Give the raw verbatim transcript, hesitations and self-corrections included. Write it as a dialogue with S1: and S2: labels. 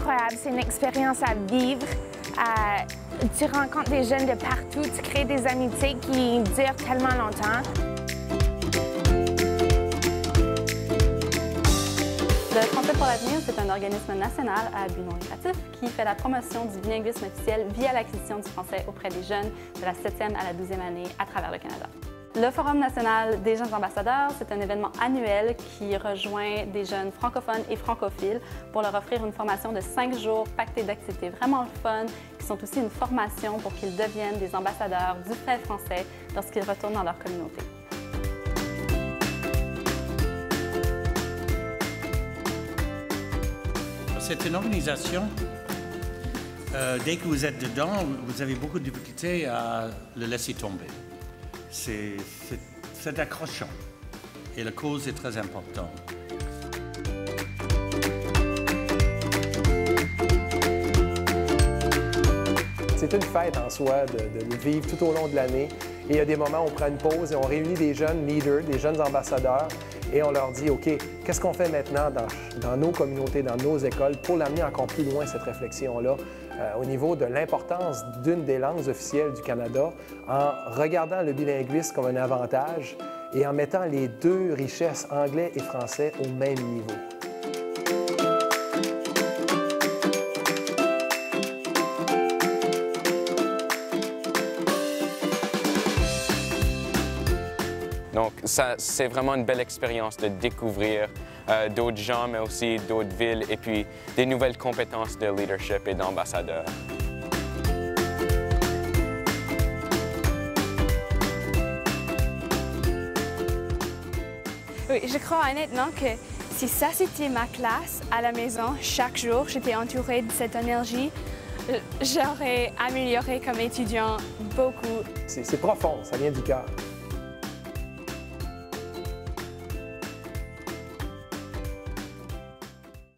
S1: incroyable, c'est une expérience à vivre. Euh, tu rencontres des jeunes de partout, tu crées des amitiés qui durent tellement longtemps.
S2: Le Français pour l'avenir, c'est un organisme national à but non lucratif qui fait la promotion du bilinguisme officiel via l'acquisition du français auprès des jeunes de la septième à la douzième année à travers le Canada. Le Forum national des jeunes ambassadeurs, c'est un événement annuel qui rejoint des jeunes francophones et francophiles pour leur offrir une formation de cinq jours pactée d'activités vraiment le fun, qui sont aussi une formation pour qu'ils deviennent des ambassadeurs du fait français lorsqu'ils retournent dans leur communauté.
S3: C'est une organisation, euh, dès que vous êtes dedans, vous avez beaucoup de difficultés à le laisser tomber. C'est accrochant et la cause est très importante.
S4: C'est une fête en soi de, de le vivre tout au long de l'année. Et il y a des moments où on prend une pause et on réunit des jeunes leaders, des jeunes ambassadeurs, et on leur dit, OK, qu'est-ce qu'on fait maintenant dans, dans nos communautés, dans nos écoles, pour l'amener encore plus loin, cette réflexion-là, euh, au niveau de l'importance d'une des langues officielles du Canada, en regardant le bilinguisme comme un avantage et en mettant les deux richesses, anglais et français, au même niveau.
S5: Donc, ça, c'est vraiment une belle expérience de découvrir euh, d'autres gens, mais aussi d'autres villes, et puis des nouvelles compétences de leadership et d'ambassadeur.
S6: Oui, je crois honnêtement que si ça c'était ma classe à la maison, chaque jour j'étais entourée de cette énergie, j'aurais amélioré comme étudiant beaucoup.
S4: C'est profond, ça vient du cœur.